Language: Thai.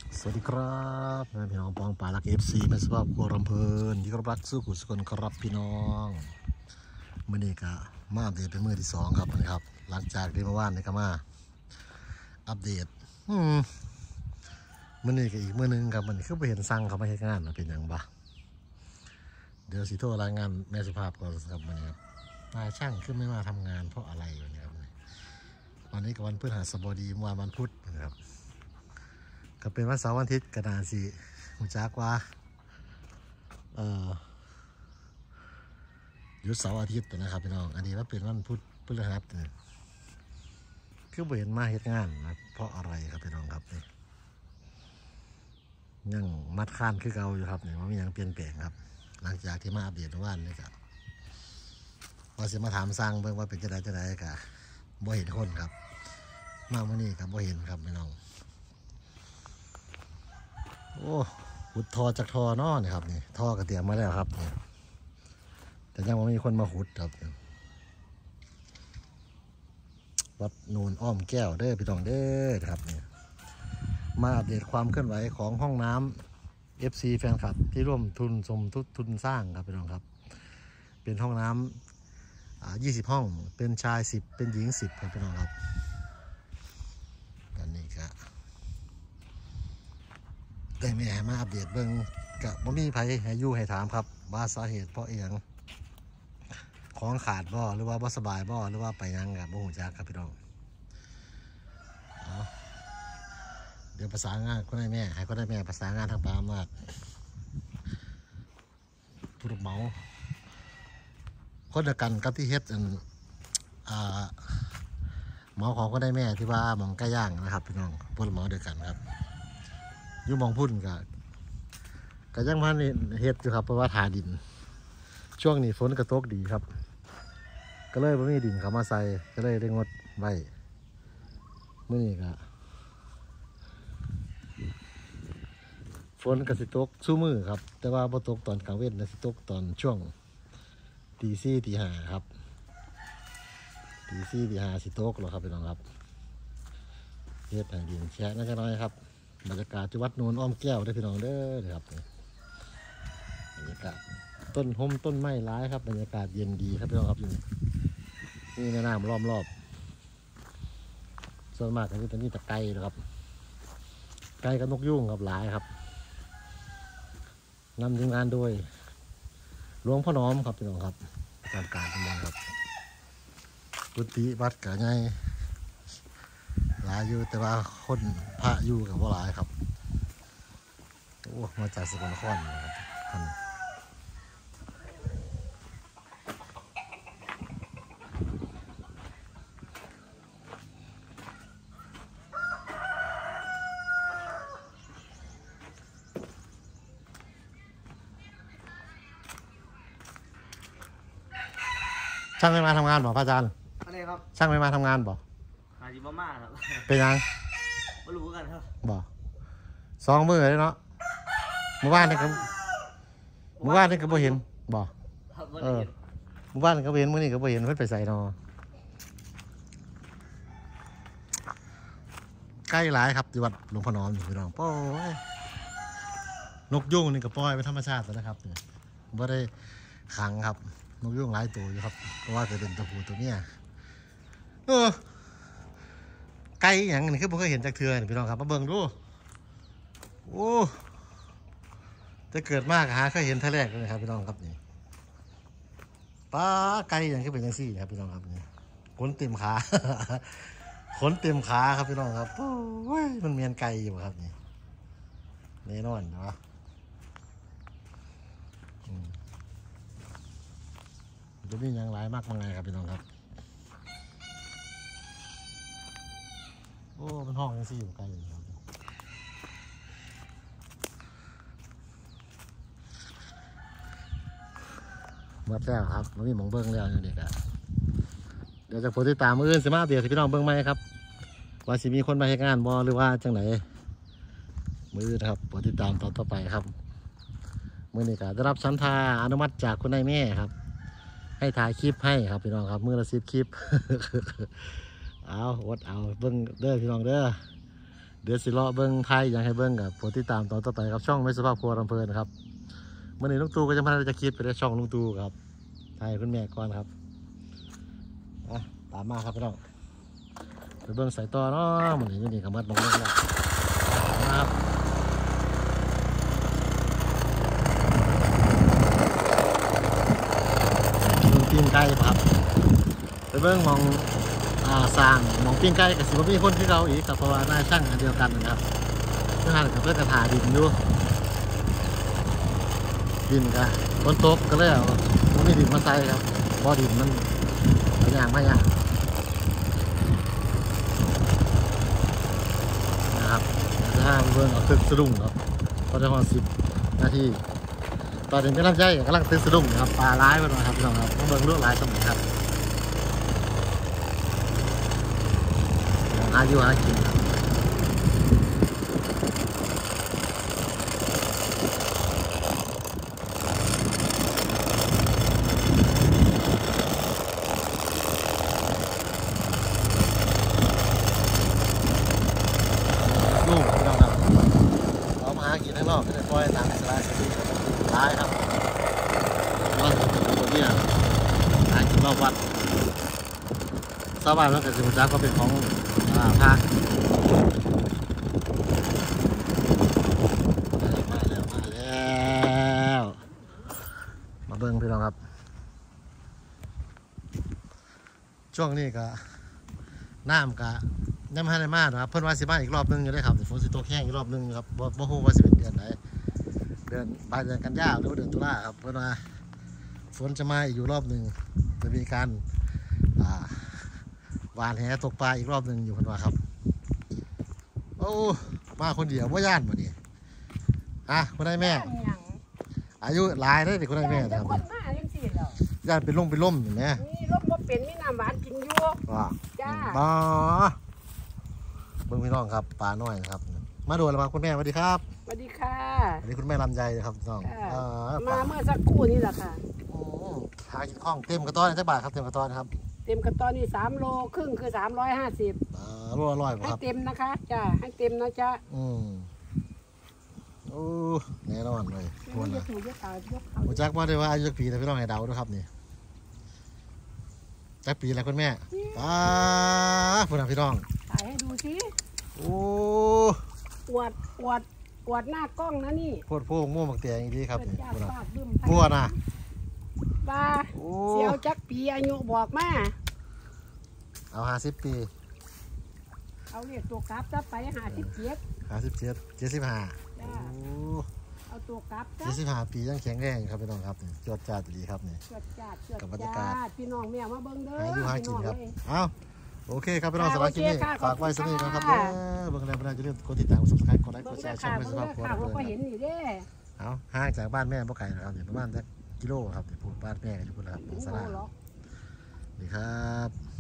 สวัสดีครับพี่น้องปองปาลักFCเป็นสภาพโครำเพลินที่รักสู้กุศลครับพี่น้องมื่อนี้ก็มาอัปเดตเป็นมือที่2ครับนะครับหลังจากที่เมื่อวานนี่ก็มาอัปเดตมื่อนี้ก็อีกมื่อนึงครับมันคือไปเห็นสั่งเขาไม่ให้งานเป็นอย่างบ้าเดี๋ยวสิโทรรายงานแม่สุภาพก่อนครับวันนี้ครับนายช่างขึ้นไม่มาทำงานเพราะอะไรวันนี้ครับวันนี้กับวันพฤหัสบดีวันพุธนะครับก็เป็นวันเสาร์วันอาทิตย์กระดานสีหูจักว่าหยุดเสาร์อาทิตย์นะครับพี่น้องอันนี้ว่าเป็นวันพุธพฤหัสคือเห็นมาเหตุงานนะเพราะอะไรครับพี่น้องครับนี่ยังมัดข้านคือเก่าอยู่ครับนี่ว่ามียังเปลี่ยนแปลงครับหลังจากที่มาอัปเดตวันนี้ครับพอเสียมาถามสร้างเบิ่งว่าเป็นจะได้กะบ่เห็นคนครับมาเมื่อนี้ครับบ่เห็นครับพี่น้องโอ้ขุดทอจากทอเนาะนี่ครับนี่ท่อกระเตียมมาแล้วครับนี่แต่ยังไม่มีคนมาขุดครับวัดนูนอ้อมแก้วเด้อพี่น้องเด้อครับนี่มาอัปเดตความเคลื่อนไหวของห้องน้ำ FC แฟนคลับที่ร่วมทุนสมทบทุนสร้างครับพี่น้องครับเป็นห้องน้ำ20 ห้องเป็นชาย10เป็นหญิง10ครับพี่น้องครับอันนี้ก็ได้แม่มาอัปเดตเบิ่งกับบ่มีไผให้อยู่ให้ถามครับว่าสาเหตุเพราะเอียงของขาดบ่หรือว่าบ่สบายบ่หรือว่าไปยังกับบ่ฮู้จักครับพี่น้องเดี๋ยวประสานงานก็ได้แม่ให้ก็ได้แม่ประสานงานทางปามว่าผู้รับเหมาคนเดียวกันกับที่เฮ็ดหมอของก็ได้แม่ที่ว่าหมองใกล้ย่างนะครับพี่น้องผู้รับเหมาเดียวกันครับอยู่มองพุ่นก็ยังพันเฮ็ดอยู่ครับเพราะว่าถาดินช่วงนี้ฝนกระตกดีครับก็เลยไม่มีดินเขามาใส่ก็เลยได้งดไว้เมื่อนี้ก็ฝนกระสิตกสู้มือครับแต่ว่าบ่ตกตอนกลางเว้นนะสิตกตอนช่วงตีสี่ตีห้าครับตีสี่ตีห้าสิตกหรอครับพี่น้องครับเฮ็ดแผ่นดินแฉะนั่นก็น้อยครับบรรยากาศที่วัดนูนอ้อมแก้วได้พี่น้องเด้อครับบรรยากาศต้นต้นไม้ร้ายครับบรรยากาศเย็นดีครับพี่น้องครับนี่ในน้ำรอบส่วนมากก็คือตอนนี้ตะไคร้นะครับไก่กับนกยุ่งครับหลายครับนำทีมงานโดยหลวงพ่อน้อมครับพี่น้องครับการทำงานครับกุฏิวัดกะไงหลายอยู่แต่ว่าคนพระอยู่กับว่าหลายครับโอ้มาจากสกลนครนะครับช่างไม่มาทำงานบ่พระอาจารย์อะไรครับช่างไม่มาทำงานบ่อาจิบมาครับเป็นยังไม่รู้กันครับบ่2 มื้อเลยเนาะเมื่อวานนี่ก็บ่เห็นบ่เมื่อวานก็บ่เห็นมื้อนี้ก็บ่เห็นเพิ่นไปใส่นอใกล้หลายครับที่วัดหลวงพ่อน้อมอยู่พี่น้องโอ้ยนกยุงนี่ก็ปล่อยเป็นธรรมชาติแล้วนะครับบ่ได้ขังครับนกยุงหลายตัวอยู่ครับเพราะว่าจะเป็นตัวผู้ตัวเมียไก่อย่างนี้คือผมเคยเห็นจากเทือพี่น้องครับมาเบิ่งดูโอ้จะเกิดมากหาเคยเห็นท่าแรกเลยครับพี่น้องครับนี่ปลาไก่อย่างที่เป็นอย่างซี่ครับพี่น้องครับนี่ขนเต็มขาขนเต็มขาครับพี่น้องครับโอ้ยมันเมียนไก่อยู่ครับนี่แน่นอนนะจะมีอย่างไรมากมายครับพี่น้องครับโอ้เป็นห้องยังซี่อยู่ไกลอยู่ครับเมื่อแล้วครับมันมีหมองเบิ้งแล้วอย่างเด็กอะเดี๋ยวจะโพสต์ตามมืออื่นสิมาเดี๋ยวพี่น้องเบิ้งไหมครับว่าสิมีคนมาให้งานบ่หรือว่าจังไหนมือครับโพสต์ตามตอนต่อไปครับมือนี้ก็ได้รับสัญญาอนุมัติจากคุณนายแม่ครับให้ถ่ายคลิปให้ครับพี่น้องครับมือละ10 คลิปเอาอดเอาเบิ้งเด้อพี่น้องเด้อเดี๋ยวสิเลาะเบิ้งไทยอย่างให้เบิ้งกับโปรดติดตามตอนต่อไปครับช่องไม่สุภาพครัวลำเพลินนะครับเมื่อนี้ลุงตู่ก็จะมาจะคิดไปได้ช่องลุงตู่ครับไทยคุณแม่ก่อนครับตามมาครับพี่น้องไปเบิ้งสายต่อเนาะมันนี่นี่กับมัดลงเบิ้งแล้วครับลุงตีนไก่ครับไปเบิ้งมองสร้างมองปิ้งไก่กับสิบมีคนที่เราอีกครับเพราะว่าหน้าช่างอันเดียวกันนะครับเพื่อนกับเพื่อนกระถาดินดูดินกันฝนตกก็เลยมันมีดินมาใส่ครับเพราะดินมันอย่างไม่อย่างนะครับถ้าเพื่อนเอาตึกสะดุ้งครับก็จะพอ10 นาทีตอนนี้ไม่รับใจกำลังตึกสะดุ้งครับปลาร้ายไปหน่อยครับพี่น้องครับต้องเบิ่งลวดลายสมัยครับหาอยู่หากินครับลูกพี่น้องครับเรามาหากินข้างนอกก็จะปล่อยตามสลายสติร้ายครับว่าตัวนี้หากินรอบวัดชาวบ้านมันก็สิมจักก็เป็นของพระมาแล้วมาเบิ้งพี่น้องครับช่วงนี้ก็น้ำก็ยังไม่ได้มานะครับเพิ่นว่าสิมาอีกรอบนึงอยู่ได้ครับฝนสิตกแห้งอีกรอบนึงครับบ่ฮู้ว่าสิเป็นเดือนไหนเดือนปลายเดือนกันยายนหรือว่าเดือนตุลาครับเพิ่นว่าฝนจะมาอีกอยู่รอบนึงจะมีการหวานแหตกปลาอีกรอบนึงอยู่เพิ่นว่าครับโอ้มาคนเดียวว่าย่านบ่นี่คุณนายแม่อายุหลายได้ดิคุณนายแม่ครับย่านเป็นล่มเห็นไหมนี่ล่มบ่เป็นมีน้ำหวานกินอยู่จ้าเบิ่งพี่น้องครับปลาน้อยนะครับมาดูแล้วมาคุณแม่สวัสดีครับสวัสดีค่ะสวัสดีคุณแม่ลำไยครับน้องมาเมื่อสักครู่นี่แหละค่ะหากินข้องเต็มกระต้อนจักบาทครับเต็มกระต้อนครับเต็มกระต้อนนี่3 โลครึ่งคือ350 โลอร่อยให้เต็มนะคะจ้าให้เต็มนะจ๊ะโอ้แน่นอนเลยควรนะผมจักว่าได้ว่าอายุปีแต่พี่น้องให้เดาด้วยครับนี่จักปีอะไรคุณแม่พูดนะพี่น้องถ่ายให้ดูสิโอ้อวดหน้ากล้องนะนี่โพดโพงม่วงบักเตียงดีครับนี่พูดนะพูดนะปลาเสียวจักปีอายุบอกมาเอา50 ปีเอาเรียกตัวกราฟจะไป57 75 เอาตัวกราฟ 75 ปียังแข็งแรงครับพี่น้องครับจดจ้าดีครับนี่กับบรรยากาศพี่น้องแม่มาเบิ้งเด้อหาอยู่หากินครับเอาโอเคครับพี่น้องสำหรับคลิปนี้ฝากไว้สักนิดนะครับเบิ้งแล้วจะเริ่มกดติดตามsubscribeกดไลค์กดแชร์ช่องไม่สุภาพครัวเลยเอาห่างจากบ้านแม่บ่ไกลนะครับประมาณสักกิโลครับพูดบ้านแม่อยู่พุ่นครับสาราดีครับ